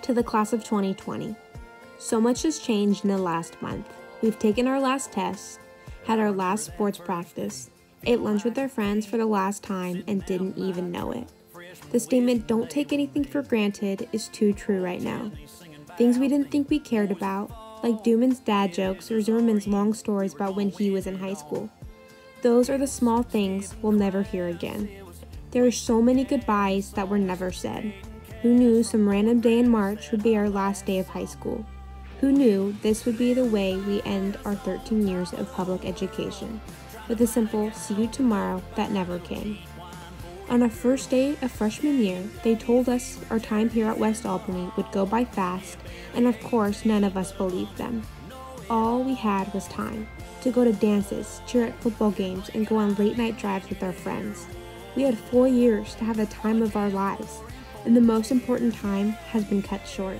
To the class of 2020. So much has changed in the last month. We've taken our last tests, had our last sports practice, ate lunch with our friends for the last time, and didn't even know it. The statement, "don't take anything for granted," is too true right now. Things we didn't think we cared about, like Dooman's dad jokes or Zimmerman's long stories about when he was in high school. Those are the small things we'll never hear again. There are so many goodbyes that were never said. Who knew some random day in March would be our last day of high school? Who knew this would be the way we end our 13 years of public education, with a simple "see you tomorrow" that never came. On our first day of freshman year, they told us our time here at West Albany would go by fast, and of course none of us believed them. All we had was time to go to dances, cheer at football games, and go on late-night drives with our friends. We had 4 years to have the time of our lives, and the most important time has been cut short.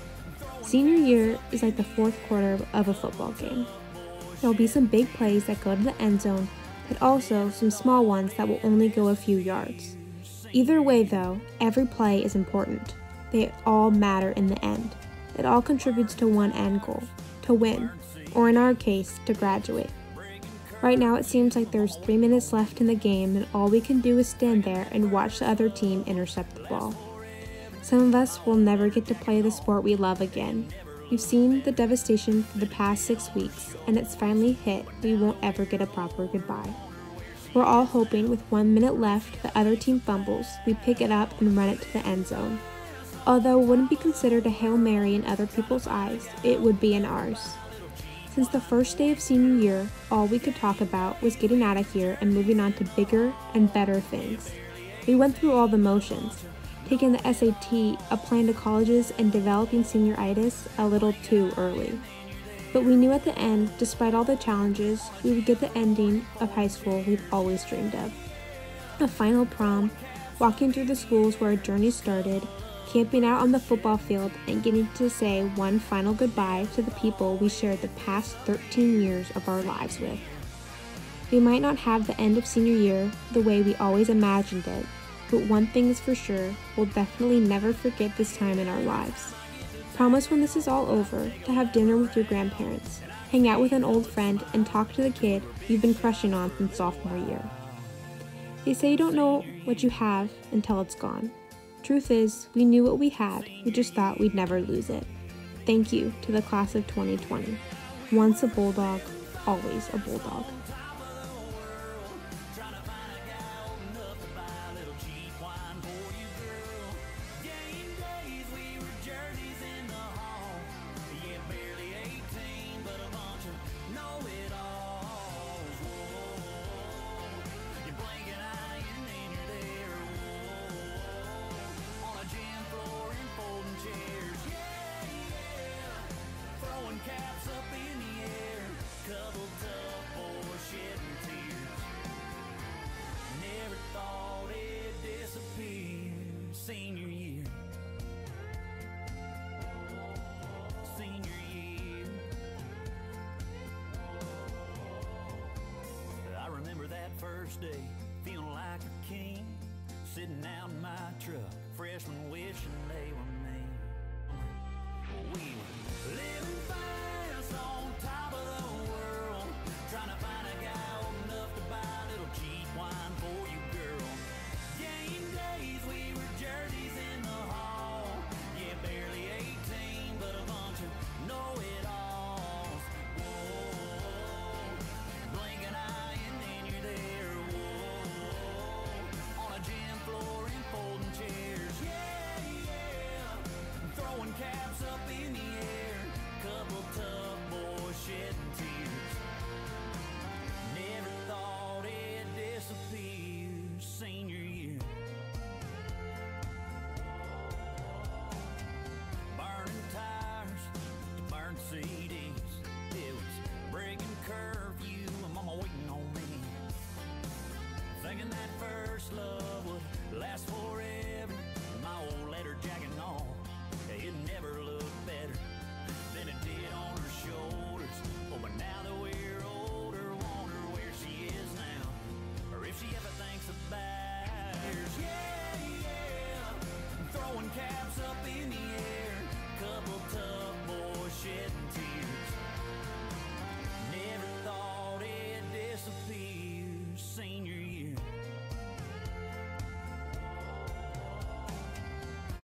Senior year is like the fourth quarter of a football game. There'll be some big plays that go to the end zone, but also some small ones that will only go a few yards. Either way though, every play is important. They all matter in the end. It all contributes to one end goal, to win, or in our case, to graduate. Right now it seems like there's 3 minutes left in the game and all we can do is stand there and watch the other team intercept the ball. Some of us will never get to play the sport we love again. We've seen the devastation for the past 6 weeks, and it's finally hit. We won't ever get a proper goodbye. We're all hoping with 1 minute left, the other team fumbles, we pick it up and run it to the end zone. Although it wouldn't be considered a Hail Mary in other people's eyes, it would be in ours. Since the first day of senior year, all we could talk about was getting out of here and moving on to bigger and better things. We went through all the motions, taking the SAT, applying to colleges, and developing senioritis a little too early. But we knew at the end, despite all the challenges, we would get the ending of high school we've always dreamed of. A final prom, walking through the schools where our journey started, camping out on the football field, and getting to say one final goodbye to the people we shared the past 13 years of our lives with. We might not have the end of senior year the way we always imagined it, but one thing is for sure, we'll definitely never forget this time in our lives. Promise when this is all over to have dinner with your grandparents, hang out with an old friend, and talk to the kid you've been crushing on since sophomore year. They say you don't know what you have until it's gone. Truth is, we knew what we had, we just thought we'd never lose it. Thank you to the class of 2020. Once a bulldog, always a bulldog. Caps up in the air, cuddled up or shedding tears. Never thought it'd disappear. Senior year, senior year. I remember that first day, feeling like a king, sitting out in my truck, freshmen wishing they were